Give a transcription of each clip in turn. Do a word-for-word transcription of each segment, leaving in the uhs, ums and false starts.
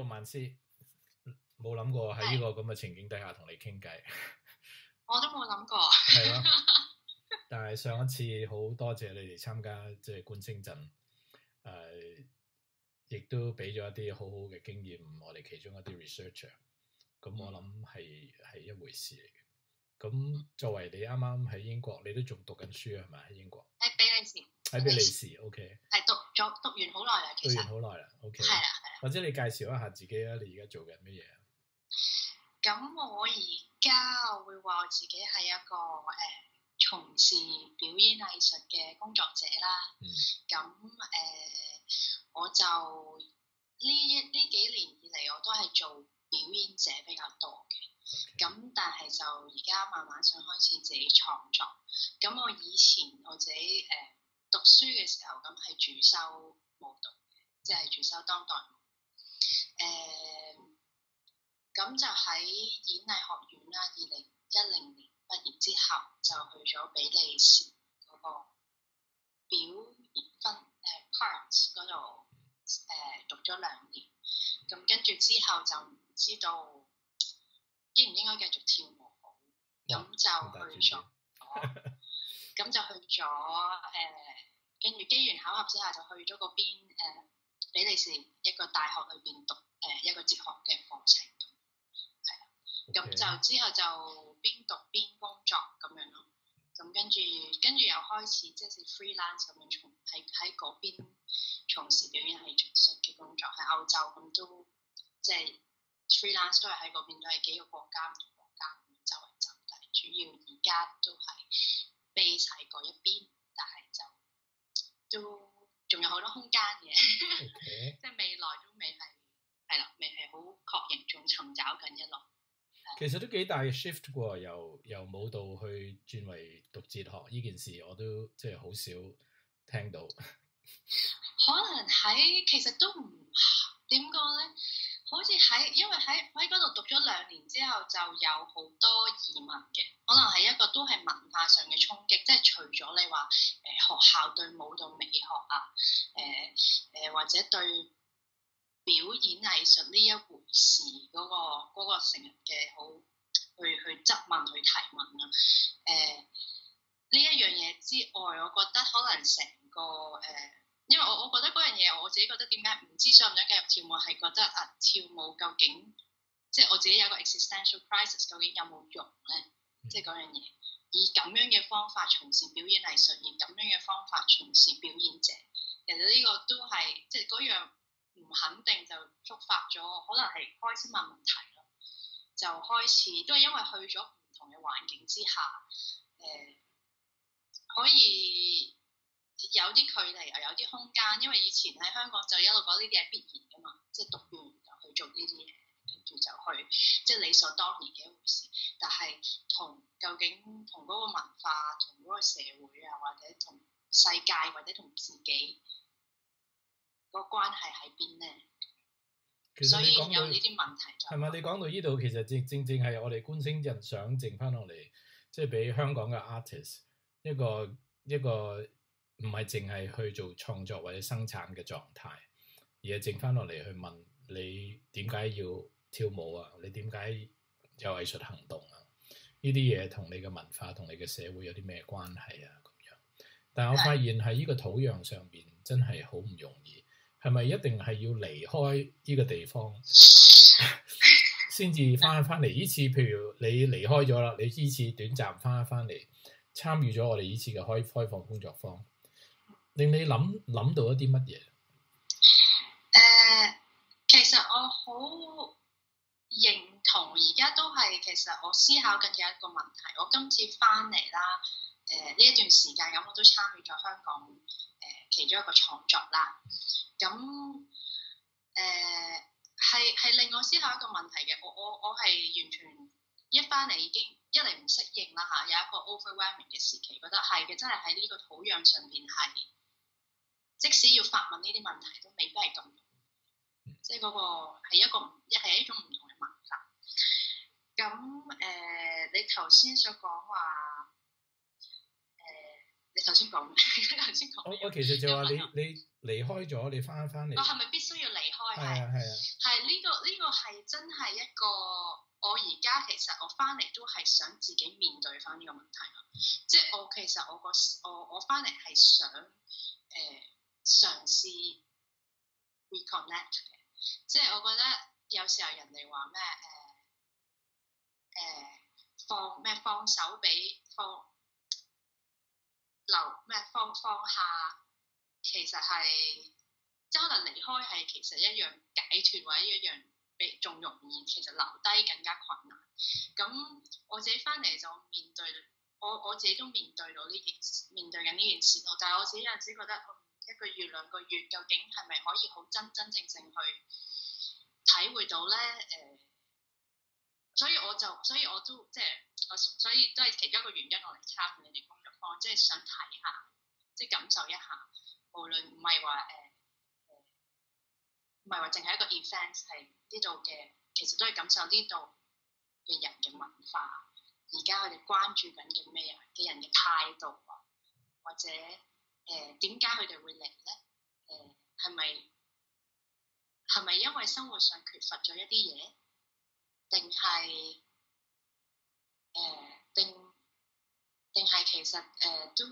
Hello，萬斯，冇諗過喺呢個咁嘅情景底下同你傾偈。 我都冇諗過。 係咯，但係上一次好多謝你哋參加即係觀星陣，誒、呃，亦都俾咗一啲好好嘅經驗，我哋其中一啲 researcher， 咁我諗係係一回事嚟嘅。咁作為你啱啱喺英國，你都仲讀緊書係咪？喺英國？ 喺比利時。 喺比利時 ，OK。 係讀咗讀完好耐啦，其實。讀完好耐啦 ，OK。 係啦係啦。 或者你介紹一下自己啊？你而家做緊乜嘢啊？ 咁我而家我會話我自己係一個誒、呃、從事表演藝術嘅工作者啦。 嗯。 咁誒、呃，我就呢呢幾年以嚟，我都係做表演者比較多嘅。咁、okay. 但係就而家慢慢想開始自己創作。咁我以前我自己誒、呃、讀書嘅時候，咁係主修舞蹈嘅，即係主修當代舞。誒、呃，咁就喺演藝學院啦。二零一零年畢業之後，就去咗比利時嗰個表演分誒 Paris 嗰度誒讀咗兩年。咁跟住之後就唔知道應唔應該繼續跳舞好，咁就去咗，咁就去咗誒，跟住機緣巧合之下就去咗嗰邊誒、呃、比利時一個大學裏邊讀誒、呃、一個哲學嘅課程，係啊，咁、okay. 就之後就邊讀邊工作咁樣咯，咁跟住跟住又開始即係 freelance 咁樣從喺喺嗰邊從事表演藝術嘅工作，喺歐洲咁都即係。freelance 都係喺嗰邊，都係幾個國家唔同國家咁周圍走，但係主要而家都係 base 喺嗰一邊，但係就都仲有好多空間嘅，okay. 即係未來都未係係啦，未係好確認，仲尋找緊一路。 其實都幾大嘅 shift 喎，由由舞蹈去轉為讀哲學呢件事，我都即係好少聽到。 可能喺其實都唔點講咧。好似喺，因為喺喺嗰度讀咗兩年之後，就有好多移民嘅，可能係一個都係文化上嘅衝擊，即係除咗你話誒、呃、學校對舞蹈美學啊，誒、呃、誒、呃、或者對表演藝術呢一回事嗰、那個嗰、那個成日嘅好去去質問去提問啊，誒呢一樣嘢之外，我覺得可能成個誒。呃因為我我覺得嗰樣嘢，我自己覺得點解唔知想唔想繼續跳舞，係覺得啊跳舞究竟即係我自己有個 existential crisis， 究竟有冇用咧？即係嗰樣嘢，以咁樣嘅方法從事表演藝術，以咁樣嘅方法從事表演者，其實呢個都係即係嗰樣唔肯定就觸發咗，可能係開始問問題咯，就開始都係因為去咗唔同嘅環境之下，誒、呃、可以。有啲距離又有啲空間，因為以前喺香港就一路講呢啲係必然㗎嘛，即係讀完就去做呢啲嘢，跟住就去即係理所當然嘅一回事。但係同究竟同嗰個文化、同嗰個社會啊，或者同世界或者同自己個關係喺邊咧？ 其實你講到所以有呢啲問題就係咪？你講到呢度，其實正正正係我哋觀星人想剩翻落嚟，即係俾香港嘅 artist 一個一個。唔係淨係去做創作或者生產嘅狀態，而係剩翻落嚟去問你點解要跳舞啊？你點解有藝術行動啊？呢啲嘢同你嘅文化同你嘅社會有啲咩關係啊？咁樣，但係我發現喺呢個土壤上邊真係好唔容易，係咪一定係要離開呢個地方先至翻翻嚟？呢次譬如你離開咗啦，你呢次短暫翻翻嚟參與咗我哋呢次嘅開開放工作坊。令你諗諗到一啲乜嘢？誒、 呃，其實我好認同，而家都係其實我思考緊嘅一個問題。我今次翻嚟啦，誒、呃、呢一段時間咁，我都參與咗香港誒、呃、其中一個創作啦。咁誒係係令我思考一個問題嘅。我我我係完全一翻嚟已經一嚟唔適應啦嚇，有一個 overwhelming 嘅時期，覺得係嘅，真係喺呢個土壤上邊係。即使要發問呢啲問題，都未必係咁容易，即係嗰個係一個一係一種唔同嘅文化。咁誒、呃，你頭先所講話誒，你頭先講咩？頭先講我我其實就話你你離開咗，你翻翻嚟。 我係咪必須要離開係係啊係啊， 係呢個呢個係真係一個我而家其實我翻嚟都係想自己面對翻呢個問題咯，即係我其實我個我我翻嚟係想誒、呃、嘗試 reconnect 嘅，即係我覺得有時候人哋話咩誒誒放咩放手俾放留咩放放下，其實係即係可能離開係其實一樣解脫或者一樣比仲容易，其實留低更加困難。咁我自己翻嚟就面對我我自己都面對到呢件面對緊呢件事咯，但係我自己有陣時覺得一個月兩個月究竟係咪可以好真真正正去體會到咧？誒、呃，所以我就所以我都即係我所以都係其中一個原因，我嚟參與你哋工作坊，即係想睇下，即係感受一下，無論唔係話誒誒，唔係話淨係一個 event， 係呢度嘅，其實都係感受呢度嘅人嘅文化，而家佢哋關注緊嘅咩啊嘅人嘅態度啊，或者誒點解佢哋會嚟咧？誒係咪係咪因為生活上缺乏咗一啲嘢，定係誒定定係其實誒、呃、都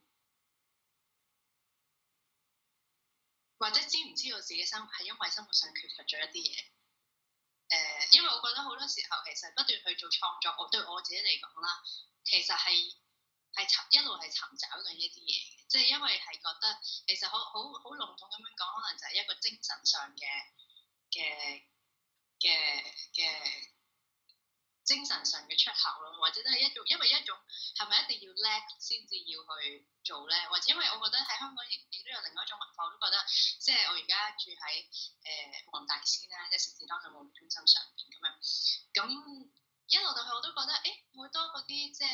或者知唔知道自己生係因為生活上缺乏咗一啲嘢？誒、呃，因為我覺得好多時候其實不斷去做創作，我對我自己嚟講啦，其實係係尋一路係尋找緊一啲嘢嘅，即係因為係覺得其實好好好籠統咁樣講，可能就係一個精神上嘅嘅嘅嘅精神上嘅出口咯，或者都係一種，因為一種係咪一定要叻先至要去做咧？或者因為我覺得喺香港亦亦都有另外一種文化，我都覺得即係我而家住喺誒黃大仙啦，即係城市當代務中心上邊咁樣，咁一路到去我都覺得誒好多嗰啲即係誒誒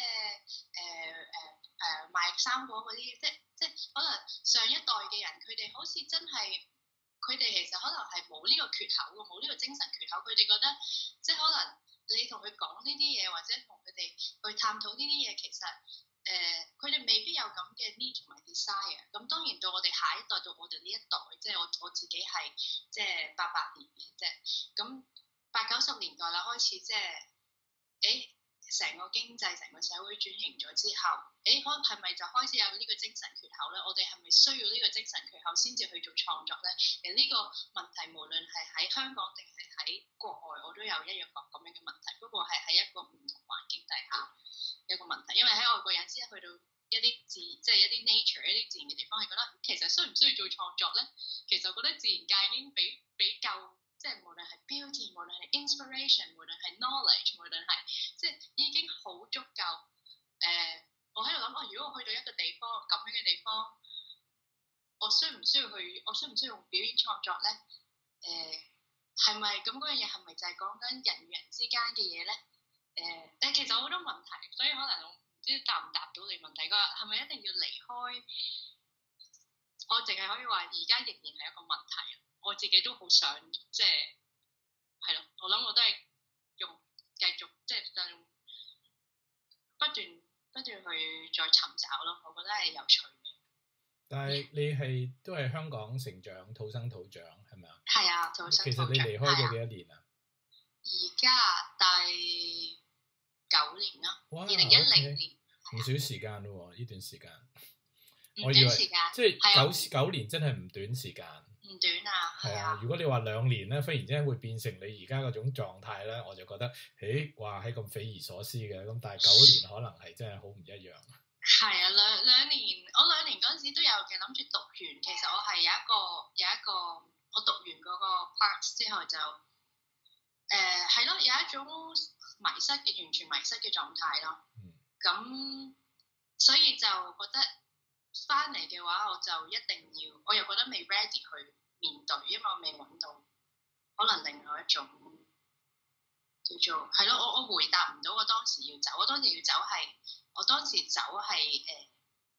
誒賣生果嗰啲，即即可能上一代嘅人佢哋好似真係佢哋其實可能係冇呢個缺口喎，冇呢個精神缺口，佢哋覺得即係可能。你同佢講呢啲嘢，或者同佢哋去探討呢啲嘢，其實誒佢哋未必有咁嘅 need 同埋 desire。咁當然到我哋下一代，到我哋呢一代，即係我我自己係即係八八年嘅啫。咁八九十年代啦，開始即係誒成個經濟、成個社會轉型咗之後，誒可能係咪就開始有呢個精神缺口咧？我哋係咪需要呢個精神缺口先至去做創作咧？其實呢個問題無論係喺香港定係喺國外，我都有一樣個咁樣嘅問題，不過係喺一個唔同環境底下一個問題，因為喺外國人先去到一啲自即係一啲 nature 一啲自然嘅地方，係覺得其實需唔需要做創作咧？其實我覺得自然界已經比比較即係無論係 beauty， 無論係 inspiration， 無論係 knowledge， 無論係即係已經好足夠。誒、呃，我喺度諗，哦，如果我去到一個地方咁樣嘅地方，我需唔需要去？我需唔需要用表演創作咧？誒、呃。係咪咁嗰樣嘢係咪就係講緊人與人之間嘅嘢咧？誒、呃，但其實好多問題，所以可能我唔知答唔答到你問題。個係咪一定要離開？我淨係可以話，而家仍然係一個問題。我自己都好想，即係係咯。我諗我都係用繼續，即係就不斷不斷去再尋找咯。我覺得係有趣嘅。 但係你係都係香港成長、土生土長係咪啊？ 係啊，土生土長。 其實你離開咗幾多年啊？ 而家第九年啦，二零一零年。 唔少時間咯喎，呢段時間。 唔短時間。 即係九九年真係唔短時間。唔短啊。 係啊，如果你話兩年咧，忽然之間會變成你而家嗰種狀態咧，我就覺得，誒，哇，係咁匪夷所思嘅。咁但係九年可能係真係好唔一樣。 係啊，兩兩年，我兩年嗰陣時都有嘅，諗住讀完。其實我係有一個有一個，我讀完嗰個 part 之後就，誒係咯，有一種迷失嘅，完全迷失嘅狀態咯。咁、嗯、所以就覺得翻嚟嘅話，我就一定要，我又覺得未 ready 去面對，因為我未揾到可能另外一種叫做係咯，我我回答唔到我當時要走，我當時要走係。我當時走係誒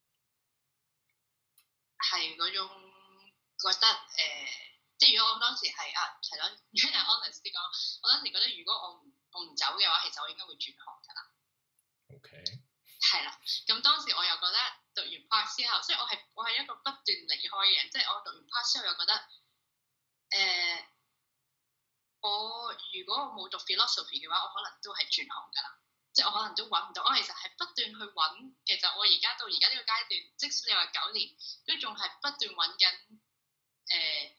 係嗰種覺得誒、呃，即係如果我當時係啊係咯，如果係 honest 啲講，我當時覺得如果我唔我唔走嘅話，其實我應該會轉行㗎啦。OK。係啦，咁當時我又覺得讀完 part 之後，所以我係我係一個不斷離開嘅人，即係我讀完 part 之後又覺得誒、呃， 我如果我冇讀 philosophy 嘅話，我可能都係轉行㗎啦。即係我可能都揾唔到。我其實係不斷去揾。其實我而家到而家呢個階段，即使你話九年，都仲係不斷揾緊誒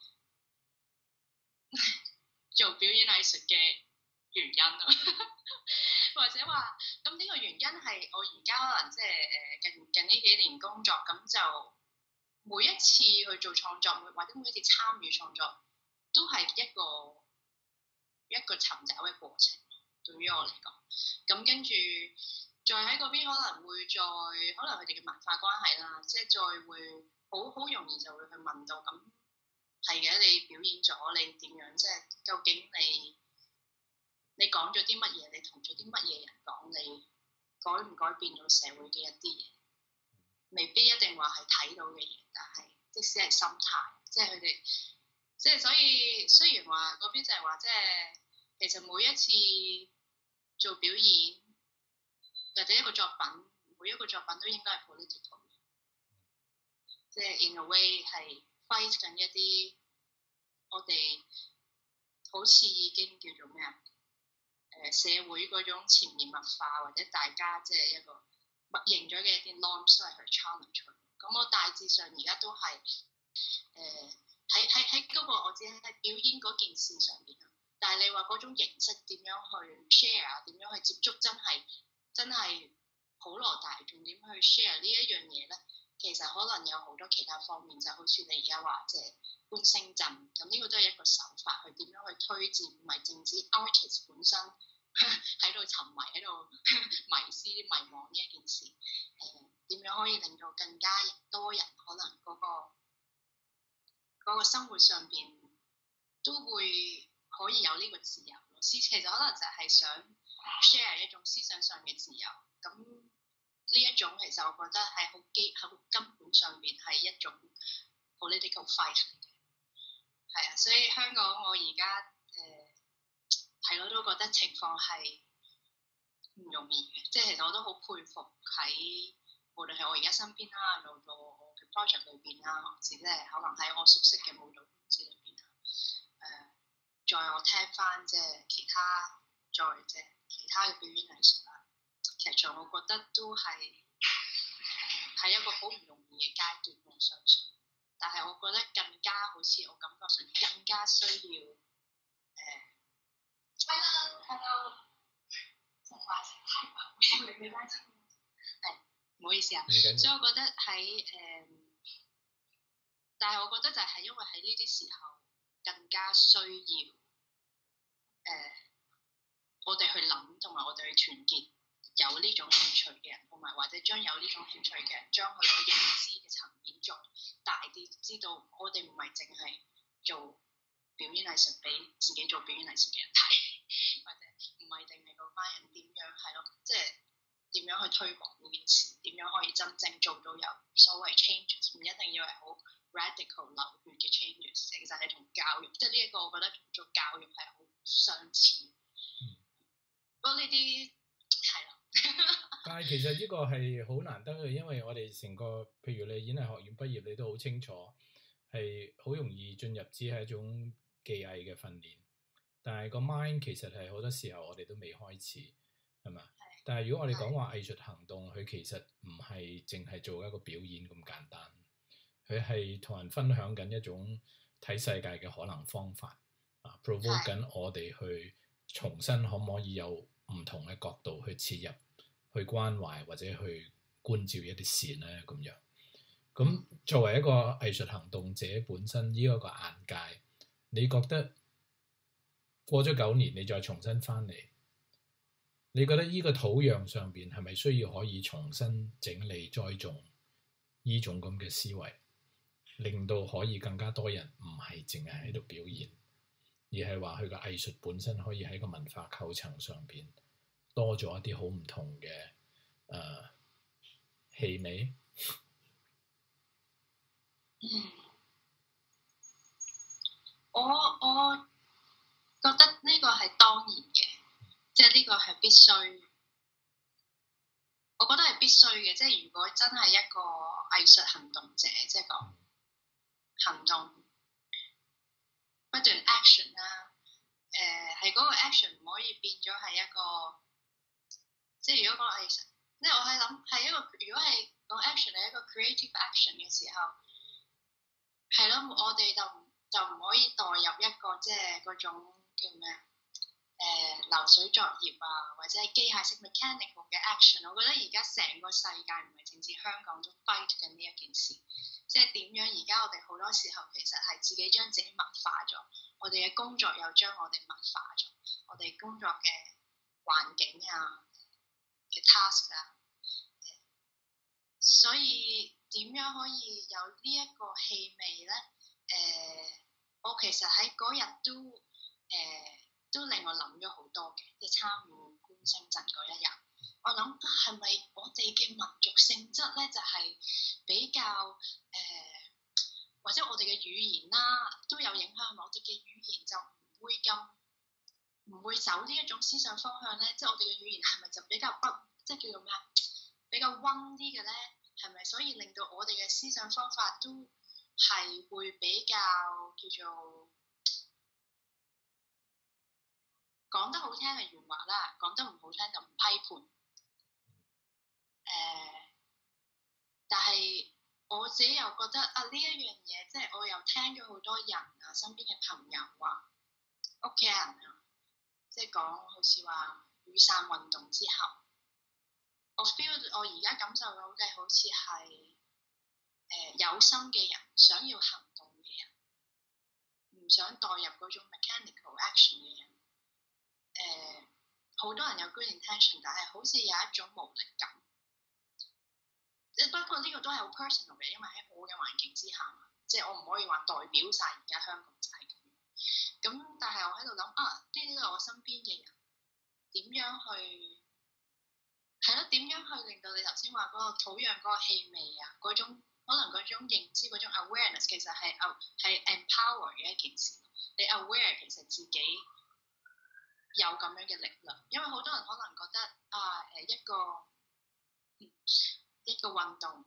做表演藝術嘅原因咯。或者話咁呢個原因係我而家可能即係誒近近呢幾年工作，咁就每一次去做創作，或者每一次參與創作，都係一個一個尋找嘅過程。對於我嚟講，咁跟住再喺嗰邊可能會再可能佢哋嘅文化關係啦，即係再會好好容易就會去問到，咁係嘅，你表演咗你點樣？即係究竟你你講咗啲乜嘢？你同咗啲乜嘢人講？你改唔改變到社會嘅一啲嘢？未必一定話係睇到嘅嘢，但係即使係心態，即係佢哋即係所以雖然話嗰邊就係話即係其實每一次做表演或者一個作品，每一個作品都應該係 political 嘅，即係 in a way 係 fight 緊一啲我哋好似已經叫做咩啊？誒社會嗰種潛移默化或者大家即係一個默認咗嘅一啲 norms 都係去 challenge 佢。咁我大致上而家都係誒喺喺喺嗰個我只係喺表演嗰件事上邊啦。但係你話嗰種形式點樣去 share， 點樣去接觸，真係真係普羅大眾點去 share 呢一樣嘢咧？其實可能有好多其他方面，就好似你而家話即係觀星陣，咁呢個都係一個手法，去點樣去推薦，唔係淨止 artist 本身喺度沉迷喺度迷思迷惘呢一件事。誒、呃、點樣可以令到更加多人可能嗰、嗰個嗰個生活上邊都會可以有呢個自由咯。其實可能就係想 share 一種思想上嘅自由。咁呢一種其實我覺得係好基好根本上邊係一種 political fight 嚟嘅。係啊，所以香港我而家誒係咯，都覺得情況係唔容易嘅。即係其實我都好佩服喺無論係我而家身邊啦，做到我嘅 project 裏邊啦，或者即係可能喺我熟悉嘅舞蹈圈子裏邊啊，誒、呃，再我聽翻即係其他再即係其他嘅表演藝術啦。劇場我覺得都係係一個好唔容易嘅階段，我相信。但係我覺得更加好似我感覺上更加需要誒。Hello，Hello，唔好意思，太飽，你你拉親。係，唔好意思啊。所以我覺得喺誒、呃，但係我覺得就係因為喺呢啲時候更加需要誒、呃，我哋去諗同埋我哋去團結。有呢種興趣嘅人，同埋或者將有呢種興趣嘅人，將佢個認知嘅層面做大啲，知道我哋唔係淨係做表演藝術俾自己做表演藝術嘅人睇，或者唔係淨係嗰班人點樣係咯，即係點樣去推廣呢件事，點樣可以真正做到有所謂 changes， 唔一定要係好 radical 流血嘅 changes， 其實係同教育，即係呢一個我覺得同做教育係好相似。嗯、不過呢啲係咯。 但係其實呢個係好難得嘅，因為我哋成個，譬如你演藝學院畢業，你都好清楚，係好容易進入只係一種技藝嘅訓練。但係個 mind 其實係好多時候我哋都未開始，係嘛？但係如果我哋講話藝術行動，佢其實唔係淨係做一個表演咁簡單，佢係同人分享緊一種睇世界嘅可能方法啊 ，provoke 緊我哋去重新可唔可以有唔同嘅角度去切入，去關懷或者去觀照一啲事咧咁樣。咁作為一個藝術行動者本身呢一個眼界，你覺得過咗九年你再重新翻嚟，你覺得呢個土壤上邊係咪需要可以重新整理栽種呢種咁嘅思維，令到可以更加多人唔係淨係喺度表演，而係話佢個藝術本身可以喺個文化構層上邊多咗一啲好唔同嘅誒氣味。 嗯，我我覺得呢個係當然嘅，即係呢個係必須。我覺得係必須嘅，即係如果真係一個藝術行動者，即係講行動不斷 action 啦， 誒係嗰個 action 唔可以變咗係一個，即係如果講藝術，即係我係諗係一個，如果係講 action 係一個 creative action 嘅時候，係咯，我哋就就唔可以代入一個即係嗰種叫咩啊？誒、呃、流水作業啊，或者係機械式 mechanical 嘅 action，我覺得而家成個世界唔係淨止香港都 fight 緊呢一件事，即係點樣而家我哋好多時候其實係自己將自己物化咗，我哋嘅工作又將我哋物化咗，我哋工作嘅環境啊嘅 task 啊，所以點樣可以有呢一個氣味咧？誒、呃，我其實喺嗰日都誒。呃都令我諗咗好多嘅，即係參與觀星陣嗰一日，我諗係咪我哋嘅民族性質咧，就係、是、比較誒、呃，或者我哋嘅語言啦都有影響，我哋嘅語言就唔會咁唔會走呢一種思想方向咧，即係我哋嘅語言係咪就比較不即係叫做咩啊？比較溫啲嘅咧，係咪？所以令到我哋嘅思想方法都係會比較叫做。講得好聽係圓滑啦，講得唔好聽就唔批判。誒、呃，但係我自己又覺得啊，呢一樣嘢，即係我又聽咗好多人啊，身邊嘅朋友話，屋企人啊，即係講好似話雨傘運動之後，我 feel 我而家感受到嘅好似係誒有心嘅人，想要行動嘅人，唔想代入嗰種 mechanical action 嘅人。誒，好、呃、多人有 good intention， 但係好似有一種無力感。不過呢個都係好 personal 嘅，因為喺我嘅環境之下，即係我唔可以話代表晒而家香港就係咁。咁但係我喺度諗啊，呢啲都係我身邊嘅人，點樣去係咯？點樣去令到你頭先話嗰個土壤嗰個氣味啊，嗰種可能嗰種認知嗰種 awareness 其實係係 empower 嘅一件事。你 aware 其實自己。有咁樣嘅力量，因為好多人可能覺得啊誒一個一個運動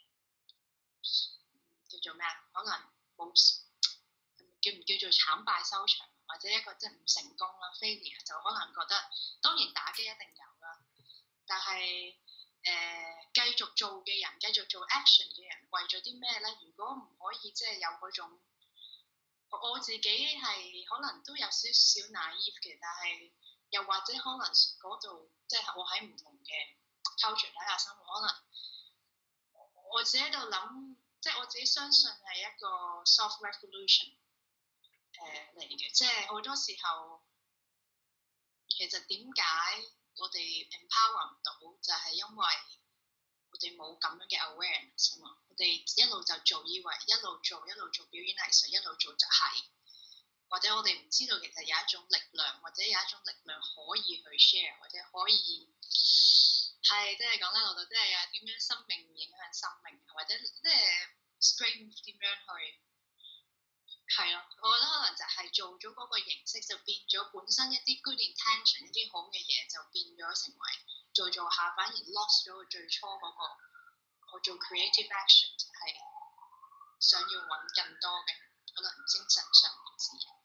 叫做咩啊？可能冇叫唔叫做慘敗收場，或者一個即係唔成功啦 failure 就可能覺得當然打擊一定有啦，但係誒、呃、繼續做嘅人，繼續做 action 嘅人，為咗啲咩咧？如果唔可以即係有嗰種。我自己係可能都有少少 naive 嘅，但係又或者可能嗰度即係我喺唔同嘅 culture 底下生活，可能我自己喺度諗，即係我自己相信係一個 soft revolution 誒嚟嘅，即係好多時候其實點解我哋 empower 唔到，就係因為我哋冇咁樣嘅 awareness 啊嘛，我哋一路就做，以為一路做一路做表演藝術，一路做就係、是，或者我哋唔知道其實有一種力量，或者有一種力量可以去 share， 或者可以係即係講得落到，即係啊點樣生命影響生命，或者即係 strength 點樣去係咯，我覺得可能就係做咗嗰個形式，就變咗本身一啲 good intention 一啲好嘅嘢，就變咗成為。做做下反而 lost 咗佢最初嗰、那個，我做 creative action 就係想要揾更多嘅可能精神上嘅自由。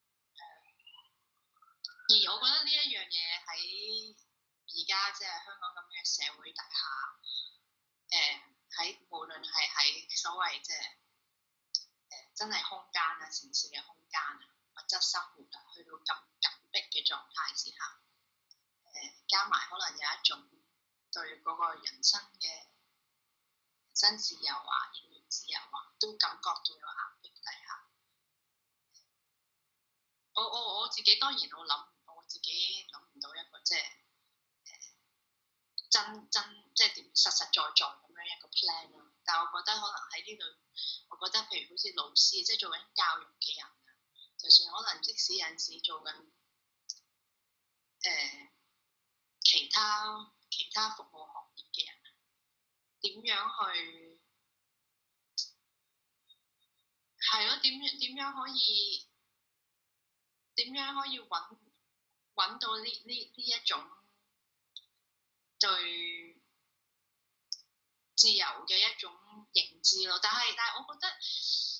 而我覺得呢一樣嘢喺而家即係香港咁嘅社會底下，誒、呃、喺無論係喺所謂即係誒真係空間啊、城市嘅空間啊、物質生活啊，去到咁緊迫嘅狀態之下。加埋可能有一種對嗰個人生嘅人生自由啊、言論自由啊，都感覺到有壓迫底下。我我我自己當然我諗，我自己諗唔到一個即係誒、呃、真真即係點實實在在咁樣一個 plan 咯。但係我覺得可能喺呢度，我覺得譬如好似老師，即係做緊教育嘅人啊，就算可能即使有陣時做緊誒。呃其他其他服務行業嘅人點樣去係咯？點樣點樣可以點樣可以揾揾到呢呢呢一種對自由嘅一種認知咯？但係但係我覺得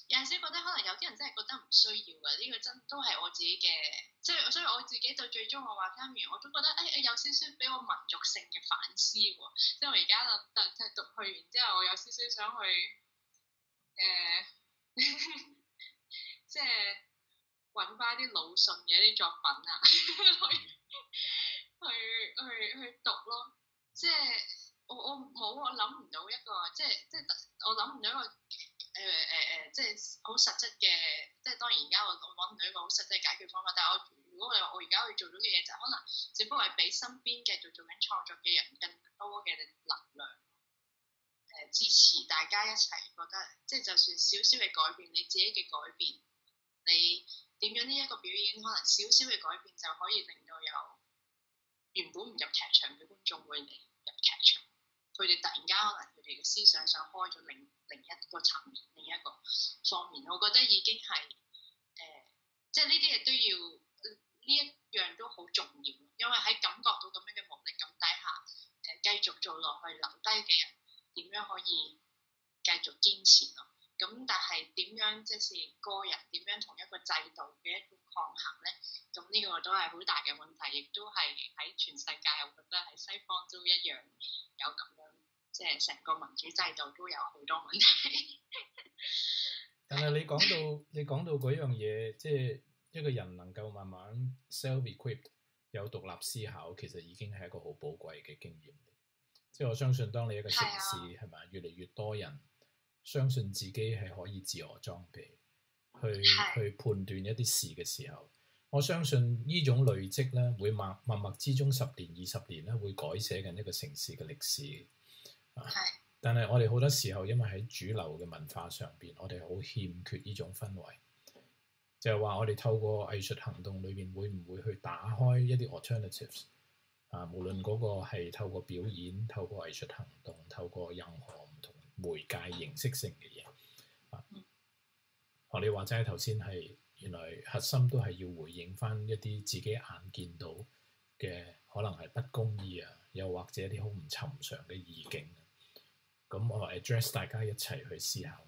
有陣時覺得可能有啲人真係覺得唔需要嘅，呢、這個真都係我自己嘅，即係所以我自己到最終我話翻完，我都覺得誒、哎、有少少俾我民族性嘅反思喎，即係我而家就讀讀去完之後，我有少少想去誒，呃、即係揾翻啲魯迅嘅啲作品啊，去去去去讀咯，即係我我冇我諗唔到一個，即係即係我諗唔到一個。誒誒誒，即係好實質嘅，即係當然而家我我揾唔到一個好實質嘅解決方法。但係我如果你話我而家去做到嘅嘢，就可能只不過係俾身邊繼續做緊創作嘅人更多嘅能量，誒、呃、支持大家一齊覺得，即係就算少少嘅改變，你自己嘅改變，你點樣呢一個表演，可能少少嘅改變就可以令到有原本唔入劇場嘅觀眾會嚟入劇場。佢哋突然間可能佢哋嘅思想上開咗另另一個層面，另一個方面，我覺得已經係誒、呃，即係呢啲嘢都要呢一樣都好重要，因為喺感覺到咁樣嘅無力感底下，誒、呃、繼續做落去留低嘅人點樣可以繼續堅持咯？咁但係點樣即係個人點樣同一個制度嘅一種抗衡咧？咁呢個都係好大嘅問題，亦都係喺全世界，我覺得喺西方都一樣有咁樣，即係成個民主制度都有好多問題。 但係你講到你講到嗰樣嘢，即係一個人能夠慢慢 self-equipped 有獨立思考，其實已經係一個好寶貴嘅經驗。即係我相信，當你一個城市係咪越嚟越多人相信自己係可以自我裝備，去去判斷一啲事嘅時候，我相信呢種累積咧，會默默默之中十年、二十年咧，會改寫緊一個城市嘅歷史。啊，但係我哋好多時候，因為喺主流嘅文化上邊，我哋好欠缺呢種氛圍，就係話我哋透過藝術行動裏邊，會唔會去打開一啲 alternatives 啊？無論嗰個係透過表演、透過藝術行動、透過任何唔同媒介形式性嘅嘢啊，學你話齋頭先係。原來核心都係要回應翻一啲自己眼見到嘅，可能係不公義啊，又或者一啲好唔尋常嘅意境。咁我 address 大家一齊去思考。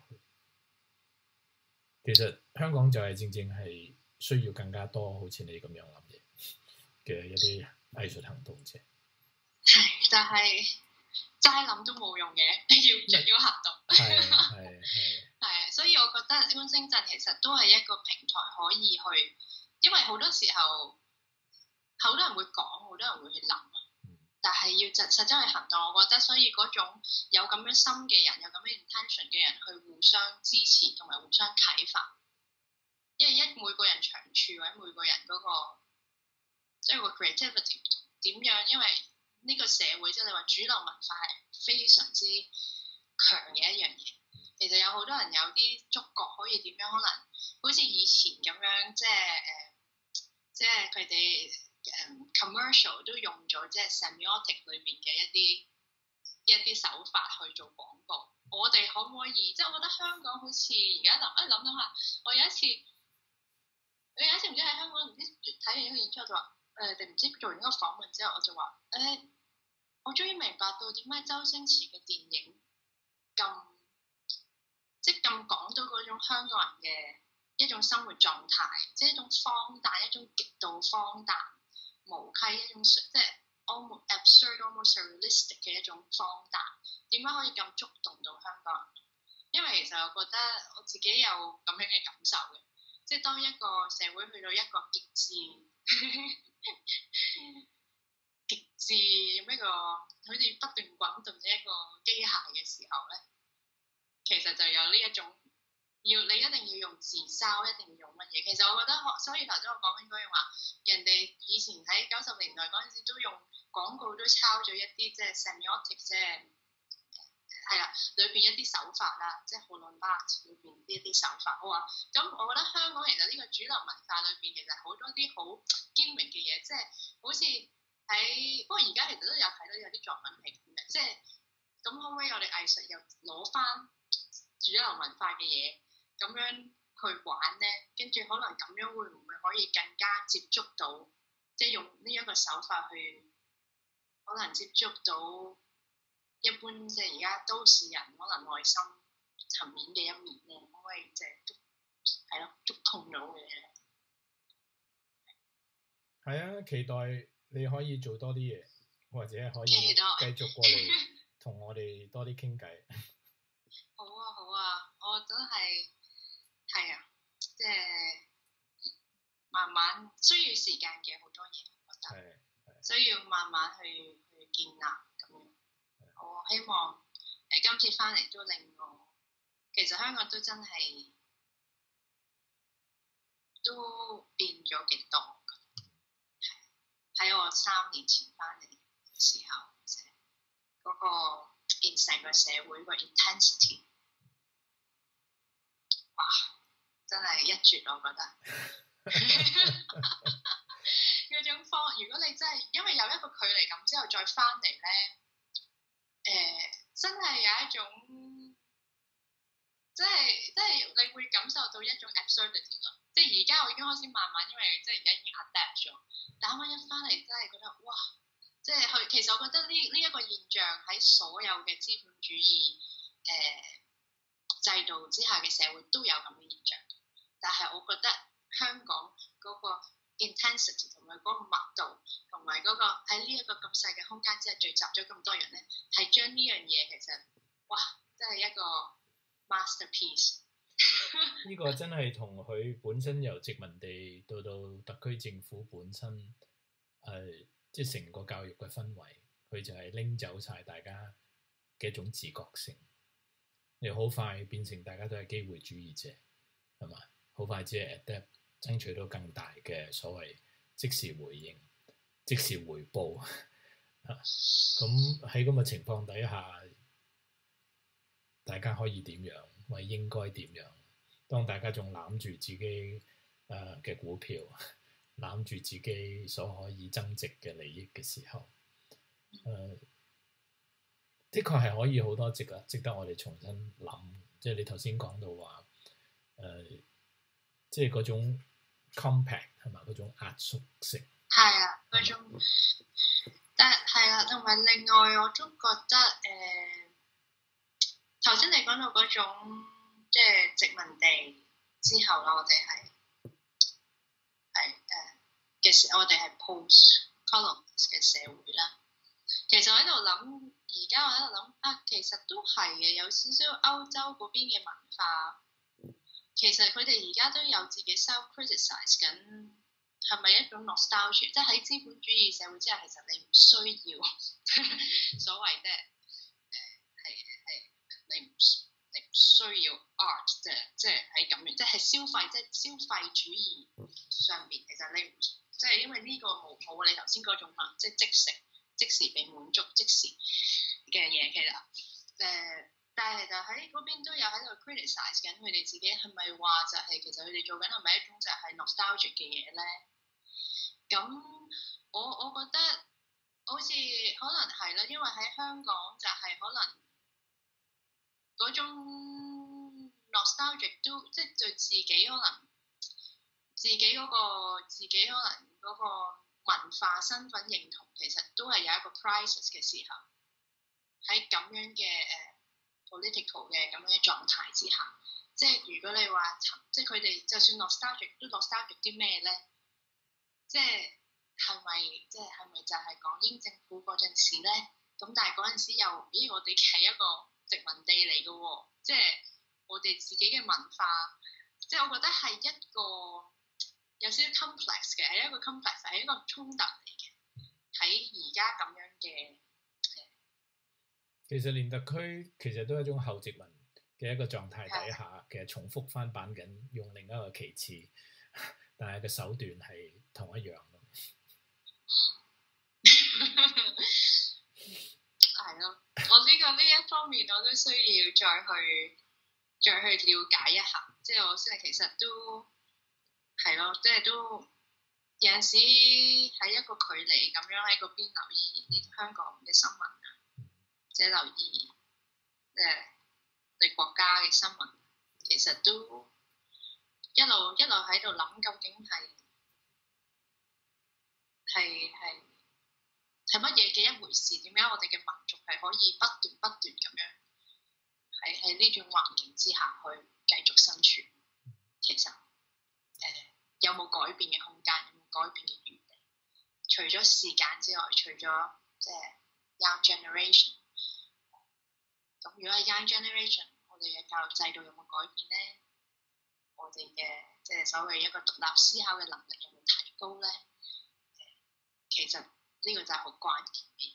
其實香港就係正正係需要更加多好似你咁樣諗嘢嘅一啲藝術行動者。 係，但係齋諗都冇用嘅，要要行動。係係係。係，所以我覺得觀星陣其實都係一個平台可以去，因為好多時候好多人會講，好多人會去諗，但係要實實際去行動。我覺得所以嗰種有咁樣心嘅人，有咁樣 intention 嘅人去互相支持同埋互相啟發，因為一每個人長處或者每個人嗰個即係個 creativity 點樣，因為呢個社會即係你話主流文化係非常之強嘅一樣嘢。其實有好多人有啲觸覺可以點樣，可能好似以前咁樣，即係誒、呃，即係佢哋誒 commercial 都用咗即係 semiotic 裏面嘅一啲一啲手法去做廣告。我哋可唔可以？即係我覺得香港好似而家諗，誒諗諗下，我有一次，我有一次唔知喺香港唔知睇完一個演出，我就話誒，定、呃、唔知做完一個訪問之後，我就話誒、呃，我終於明白到點解周星馳嘅電影咁。即係咁講到嗰種香港人嘅一種生活狀態，即係一種荒誕，一種極度荒誕無稽，一種即係 almost absurd、almost surrealistic 嘅一種荒誕。點解可以咁觸動到香港人？因為其實我覺得我自己有咁樣嘅感受嘅，即係當一個社會去到一個極致極致咁一個好似不斷滾動嘅一個機械嘅時候咧。其實就有呢一種要你一定要用自嘲，一定要用乜嘢？其實我覺得，所以頭先我講緊嗰樣話，人哋以前喺九十年代嗰陣時都用廣告都抄咗一啲即係 semiotic， 即係係啦，裏邊一啲手法啦，即係 Holland 裏邊呢一啲手法。我話咁，我覺得香港其實呢個主流文化裏邊其實好多啲好 gimmick 嘅嘢，即係好似喺不過而家其實都有睇到有啲作品係咁嘅，即係咁可唔可以我哋藝術又攞翻主流文化嘅嘢咁樣去玩咧，跟住可能咁樣會唔會可以更加接觸到，即係用呢一個手法去可能接觸到一般即係而家都市人可能內心層面嘅一面咧，可唔可以即係觸係咯觸痛到嘅嘢？ 係啊，期待你可以做多啲嘢，或者可以期待繼續過嚟同我哋多啲傾偈。 好啊好啊，我都係係啊，即係慢慢需要時間嘅好多嘢，我覺得需要慢慢去去建立咁樣。我希望誒、呃、今次翻嚟都令我，其實香港都真係都變咗幾多。喺我三年前翻嚟嘅時候，即係嗰個 in 成個社會個 intensity， 哇！真係一絕，我覺得嗰種方，如果你真係因為有一個距離感之後再翻嚟咧，誒、呃、真係有一種，即係即係你會感受到一種 absurdity 咯。即係而家我已經開始慢慢，因為即係而家已經 adapt 咗。但啱啱一翻嚟真係覺得哇！即係佢其實我覺得呢呢一個現象喺所有嘅資本主義誒、呃、制度之下嘅社會都有咁嘅現象。但係我覺得香港嗰個 intensity 同埋嗰個密度同埋嗰個喺呢一個咁細嘅空間之下聚集咗咁多人咧，係將呢樣嘢其實哇！真係一個 masterpiece。 呢個真係同佢本身由殖民地到到特區政府本身，誒、呃，即係成個教育嘅氛圍，佢就係拎走晒大家嘅一種自覺性，你好快變成大家都係機會主義者，係嘛？好快只係 adapt，爭取到更大嘅所謂即時回應、即時回報。咁喺咁嘅情況底下，大家可以點樣？或者應該點樣？當大家仲攬住自己誒嘅股票，攬住自己所可以增值嘅利益嘅時候，誒、呃，的確係可以好多值啊，值得我哋重新諗。即係你頭先講到話，誒、呃，即係嗰種 compact 係嘛，嗰種壓縮性。 係啊，嗰種，但係啊，同埋另外我都覺得誒。頭先你講到嗰種即係殖民地之後啦，我哋係係誒嘅時，我哋係 post colonialist 嘅社會啦。其實我喺度諗，而家我喺度諗啊，其實都係嘅，有少少歐洲嗰邊嘅文化，其實佢哋而家都有自己 self-criticize 緊，係咪一種 nostalgia？即係喺資本主義社會之下，其實你唔需要所謂嘅。你唔你唔需要 art，即係即係喺咁樣，即係消費，即係消費主義上邊，其實你唔即係因為呢個冇冇你頭先嗰種啊，即係即食即時被滿足即時嘅嘢，其實誒、呃，但係就喺嗰邊都有喺度 criticize 緊佢哋自己，係咪話就係、是、其實佢哋做緊係咪一種就係 nostalgic 嘅嘢咧？咁我我覺得好似可能係啦，因為喺香港就係可能。嗰種 nostalgic 都即係對自己可能自己嗰、嗰個自己可能嗰個文化身份認同其實都係有一個 crisis 嘅時候，喺咁樣嘅誒、uh, political 嘅咁樣嘅狀態之下，即係如果你話即係佢哋就算 nostalgic 都 nostalgic 啲咩咧？即係係咪即係係咪就係港英政府嗰陣時咧？咁但係嗰陣時又咦我哋係一個殖民地嚟嘅喎，即係我哋自己嘅文化，即係我覺得係一個有少少 complex 嘅，係一個 complex， 係一個衝突嚟嘅。喺而家咁樣嘅， 其實連特區其實都係一種後殖民嘅一個狀態底下，的其實重複翻版緊，用另一個旗幟，但係個手段係同一樣咯。係咯，我呢、這個呢一方面我都需要再去再去了解一下，即係我先係其實都係咯，即係都有陣時喺一個距離咁樣喺嗰邊留意啲香港嘅新聞啊，即係留意誒我哋國家嘅新聞，其實都一路一路喺度諗究竟係係係。係乜嘢嘅一回事？點解我哋嘅民族係可以不斷不斷咁樣喺喺呢種環境之下去繼續生存，其實誒、呃、有冇改變嘅空間，有冇改變嘅餘地？除咗時間之外，除咗即係 young generation， 咁如果係 young generation， 我哋嘅教育制度有冇改變咧？我哋嘅即係所謂一個獨立思考嘅能力有冇提高咧？其實呢個就係好關鍵嘅。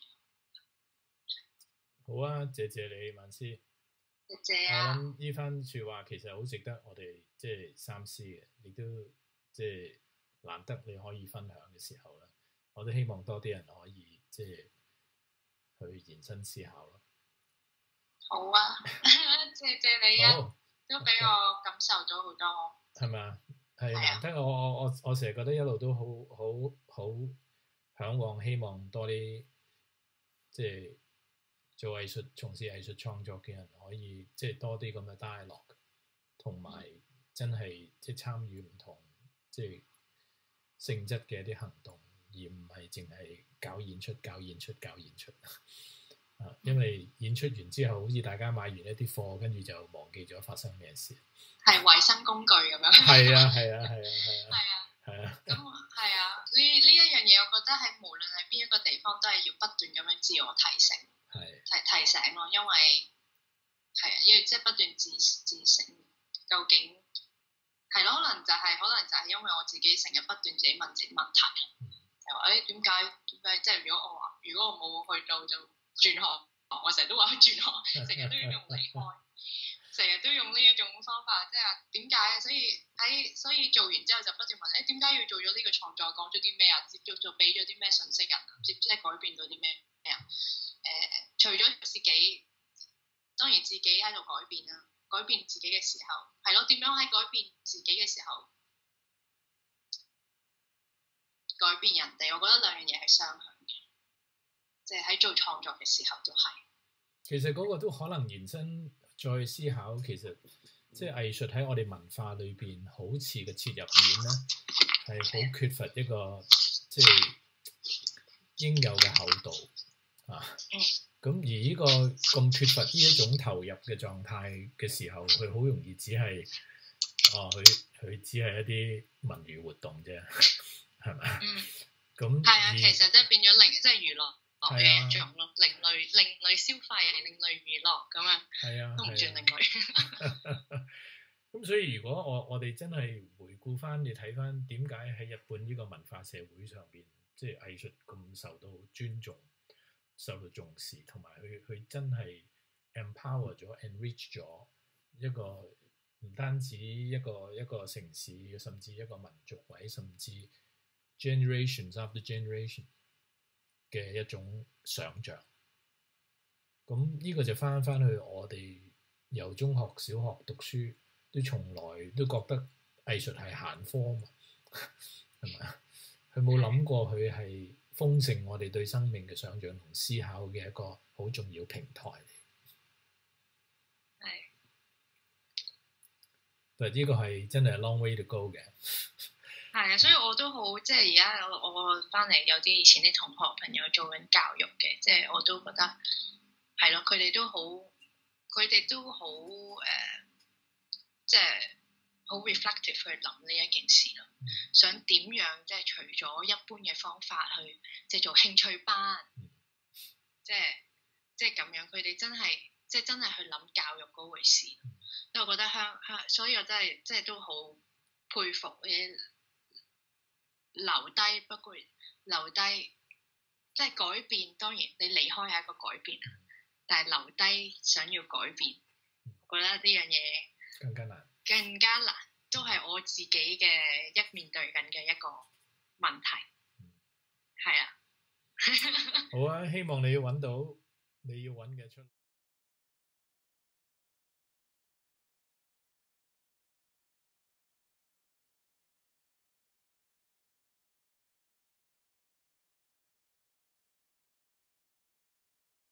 好啊，謝謝你，萬斯。 謝謝啊！ 我諗呢番説話其實好值得我哋即係三思嘅，亦都即係難得你可以分享嘅時候啦。我都希望多啲人可以即係去延伸思考咯。 好啊，謝謝你啊！ 好都俾我感受咗好多。 係咪啊？係難得，我我我我成日覺得一路都好好好嚮往，希望多啲即係做藝術、從事藝術創作嘅人可以即係多啲咁嘅 dialogue，同埋真係即係參與唔同即係性質嘅一啲行動，而唔係淨係搞演出、搞演出、搞演出。啊，因為演出完之後，好似大家買完一啲貨，跟住就忘記咗發生咩事。 係維生工具咁樣。 係啊，係啊，係啊，係啊。 係啊。 係啊。 咁係啊，呢呢一樣嘢，我覺得係無論係邊一個地方，都係要不斷咁樣自我提醒。 係。 提提醒咯，因為係啊，要即係不斷自自省，究竟係咯？可能就係、是、可能就係因為我自己成日不斷自己問自己問題啊，嗯、就話誒點解點解？即係如果我話如果我冇去到就轉行，我成日都話去轉行，成日都要用離開，成日都用呢一種方法，即係點解啊？所以喺所以做完之後就不斷問誒點解要做咗呢個創作？講咗啲咩啊？接咗做俾咗啲咩信息人啊？接即係改變到啲咩咩啊？誒、呃，除咗自己，當然自己喺度改變啦，改變自己嘅時候，係咯，點樣喺改變自己嘅時候改變人哋？我覺得兩樣嘢係雙向嘅，即係喺做創作嘅時候都係。其實嗰個都可能延伸再思考，其實即係藝術喺我哋文化裏邊，好似嘅切入面咧，係好缺乏一個即係應有嘅厚度。啊，咁而呢個咁缺乏呢一種投入嘅狀態嘅時候，佢好容易只係，哦，佢佢只係一啲文娛活動啫，係咪？嗯，咁係啊，其實即係變咗另即係娛樂嘅一種咯，另類另類消費，另類娛樂咁樣，係啊，都唔算另類。 咁所以如果我我哋真係回顧翻，你睇翻點解喺日本呢個文化社會上邊，即係藝術咁受到尊重，受到重視，同埋佢佢真係 empower 咗 enrich 咗一個唔單止一個一個城市，甚至一個民族位，甚至 generations after generation 嘅一種想像。咁呢個就翻翻去我哋由中學、小學讀書，都從來都覺得藝術係閒科嘛，係咪？佢冇諗過佢係豐盛我哋對生命嘅想像同思考嘅一個好重要平台嚟。係，但係呢個係真係 long way to go 嘅。 係啊，所以我都好，即係而家我我翻嚟有啲以前啲同學朋友做緊教育嘅，即係我都覺得係咯，佢哋都好，佢哋都好誒，即係好 reflective 去諗呢一件事咯。嗯、想點樣即係除咗一般嘅方法去即係做興趣班，嗯、即係即係咁樣，佢哋真係即係真係去諗教育嗰回事。嗯、因為我覺得香香，所以我真係即係都好佩服嘅。留低，不過留低即係改變。當然你離開係一個改變，但係留低想要改變，我覺得呢樣嘢更加難， 更加難，都係我自己嘅一面對緊嘅一個問題。係啊， 好啊，希望你要揾到你要揾嘅出。